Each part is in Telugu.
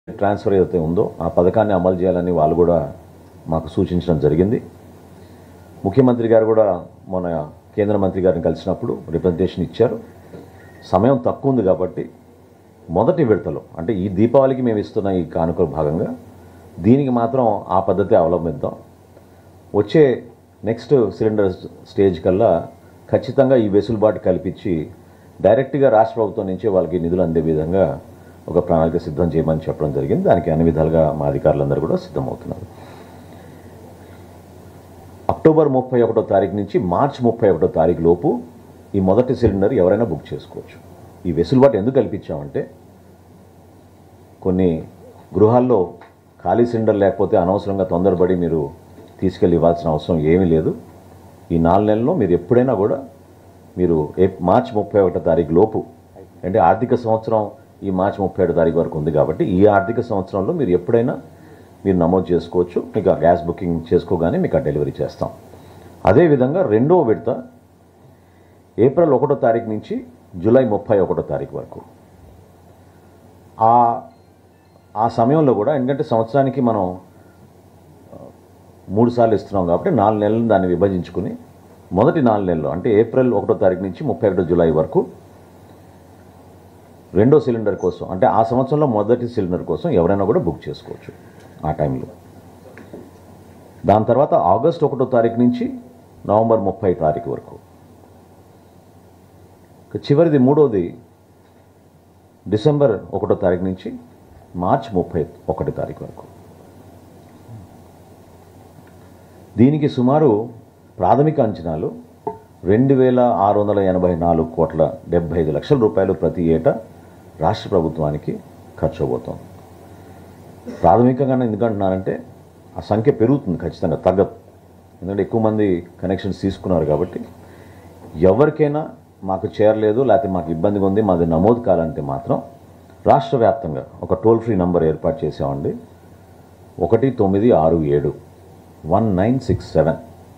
ట్రాన్స్ఫర్ ఏదైతే ఉందో ఆ పథకాన్ని అమలు చేయాలని వాళ్ళు కూడా మాకు సూచించడం జరిగింది. ముఖ్యమంత్రి గారు కూడా మన కేంద్ర మంత్రి గారిని కలిసినప్పుడు రిప్రజెంటేషన్ ఇచ్చారు. సమయం తక్కువ ఉంది కాబట్టి మొదటి విడతలో అంటే ఈ దీపావళికి మేము ఇస్తున్న ఈ కానుక భాగంగా దీనికి మాత్రం ఆ పద్ధతి అవలంబిద్దాం. వచ్చే నెక్స్ట్ సిలిండర్ స్టేజ్ కల్లా ఖచ్చితంగా ఈ వెసులుబాటు కల్పించి డైరెక్ట్గా రాష్ట్ర ప్రభుత్వం నుంచి వాళ్ళకి నిధులు అందే విధంగా ఒక ప్రణాళిక సిద్ధం చేయమని చెప్పడం జరిగింది. దానికి అన్ని విధాలుగా మా అధికారులందరూ కూడా సిద్ధమవుతున్నారు. అక్టోబర్ 31వ తారీఖు నుంచి మార్చి 31వ తారీఖు లోపు ఈ మొదటి సిలిండర్ ఎవరైనా బుక్ చేసుకోవచ్చు. ఈ వెసులుబాటు ఎందుకు కల్పించామంటే కొన్ని గృహాల్లో ఖాళీ సిలిండర్ లేకపోతే అనవసరంగా తొందరపడి మీరు తీసుకెళ్ళి ఇవ్వాల్సిన అవసరం ఏమీ లేదు. ఈ 4 నెలల్లో మీరు ఎప్పుడైనా కూడా మీరు మార్చి 31వ తారీఖు లోపు అంటే ఆర్థిక సంవత్సరం ఈ మార్చి 31వ తారీఖు వరకు ఉంది కాబట్టి ఈ ఆర్థిక సంవత్సరంలో మీరు ఎప్పుడైనా మీరు నమోదు చేసుకోవచ్చు. మీకు ఆ గ్యాస్ బుకింగ్ చేసుకోగానే మీకు ఆ డెలివరీ చేస్తాం. అదేవిధంగా రెండవ విడత ఏప్రిల్ 1వ తారీఖు నుంచి జూలై 31వ తారీఖు వరకు ఆ సమయంలో కూడా ఎందుకంటే సంవత్సరానికి మనం 3 సార్లు ఇస్తున్నాం కాబట్టి 4 నెలలను దాన్ని విభజించుకుని మొదటి 4 నెలలు అంటే ఏప్రిల్ 1వ తారీఖు నుంచి 31 జూలై వరకు రెండో సిలిండర్ కోసం అంటే ఆ సంవత్సరంలో మొదటి సిలిండర్ కోసం ఎవరైనా కూడా బుక్ చేసుకోవచ్చు ఆ టైంలో. దాని తర్వాత ఆగస్టు 1వ తారీఖు నుంచి నవంబర్ 30 తారీఖు వరకు. చివరిది మూడోది డిసెంబర్ 1వ తారీఖు నుంచి మార్చి 31 తారీఖు వరకు. దీనికి సుమారు ప్రాథమిక అంచనాలు 2,684 కోట్ల 75 లక్షల రూపాయలు ప్రతి ఏటా రాష్ట్ర ప్రభుత్వానికి ఖర్చు అవబోతోంది. ప్రాథమికంగానే ఎందుకంటున్నారంటే ఆ సంఖ్య పెరుగుతుంది, ఖచ్చితంగా తగ్గదు. ఎందుకంటే ఎక్కువ మంది కనెక్షన్స్ తీసుకున్నారు కాబట్టి ఎవరికైనా మాకు చేరలేదు లేకపోతే మాకు ఇబ్బందిగా ఉంది మాది నమోదు కావాలంటే మాత్రం రాష్ట్ర వ్యాప్తంగా ఒక టోల్ ఫ్రీ నంబర్ ఏర్పాటు చేసామండి. 1967 1967.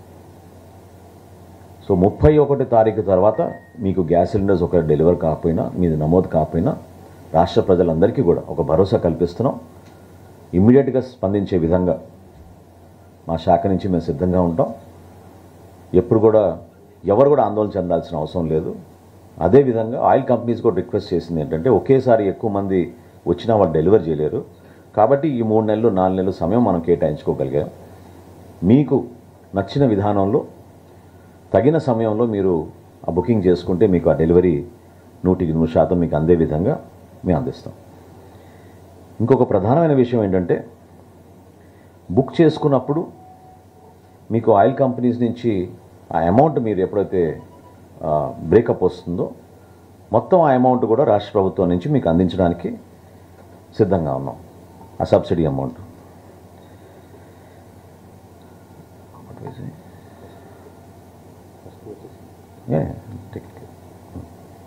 సో 31 తారీఖు తర్వాత మీకు గ్యాస్ సిలిండర్స్ ఒక డెలివరీ కాకపోయినా మీది నమోదు కాకపోయినా రాష్ట్ర ప్రజలందరికీ కూడా ఒక భరోసా కల్పిస్తున్నాం. ఇమ్మీడియట్గా స్పందించే విధంగా మా శాఖ నుంచి మేము సిద్ధంగా ఉంటాం. ఎప్పుడు కూడా ఎవరు కూడా ఆందోళన చెందాల్సిన అవసరం లేదు. అదేవిధంగా ఆయిల్ కంపెనీస్ కూడా రిక్వెస్ట్ చేసింది ఏంటంటే ఒకేసారి ఎక్కువ మంది వచ్చినా వాళ్ళు డెలివరీ చేయలేరు కాబట్టి ఈ 3 నెలలు 4 నెలలు సమయం మనం కేటాయించుకోగలిగాం. మీకు నచ్చిన విధానంలో తగిన సమయంలో మీరు ఆ బుకింగ్ చేసుకుంటే మీకు ఆ డెలివరీ 100% మీకు అందే విధంగా మేము అందిస్తాం. ఇంకొక ప్రధానమైన విషయం ఏంటంటే బుక్ చేసుకున్నప్పుడు మీకు ఆయిల్ కంపెనీస్ నుంచి ఆ అమౌంట్ మీరు ఎప్పుడైతే బ్రేకప్ వస్తుందో మొత్తం ఆ అమౌంట్ కూడా రాష్ట్ర ప్రభుత్వం నుంచి మీకు అందించడానికి సిద్ధంగా ఉన్నాం. ఆ సబ్సిడీ అమౌంట్